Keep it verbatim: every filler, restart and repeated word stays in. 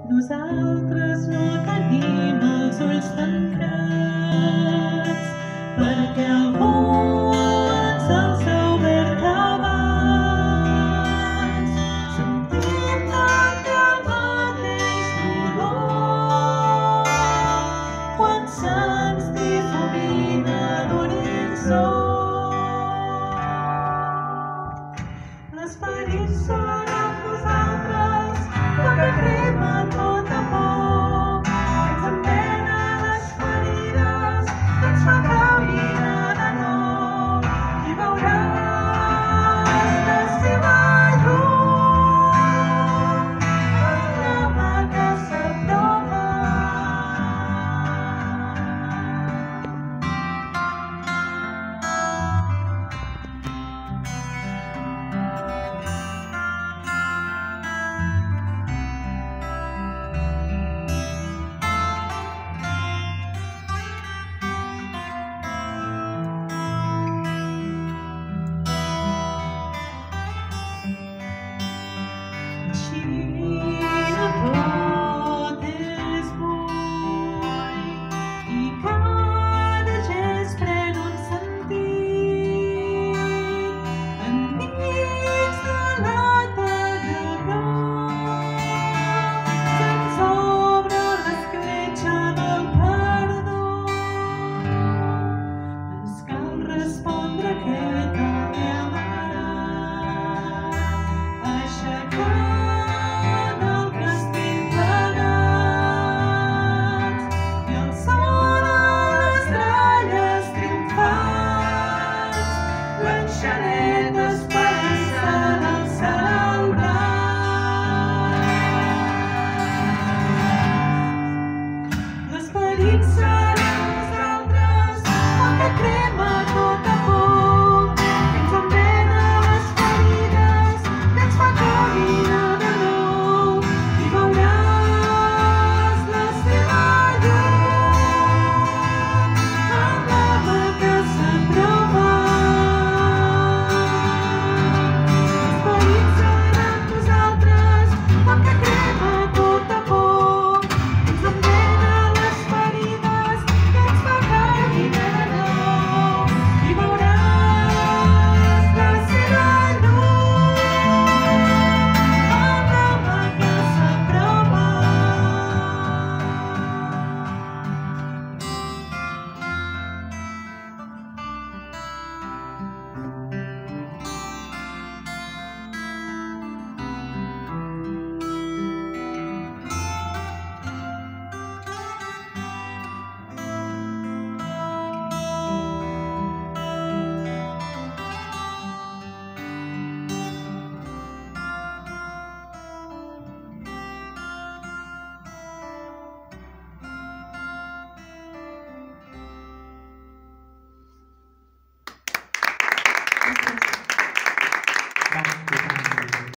Nosaltres no tenim els ulls tancats, perquè algú ens els ha obert abans. Sentim també el mateix dolor quan se'ns difumina l'horitzó. L'esperit són amb nosaltres, foc que crema tota por, que ens empena les ferides, que ens fa caminar de nou. I veuràs la seva llum, el drama que s'apropa. She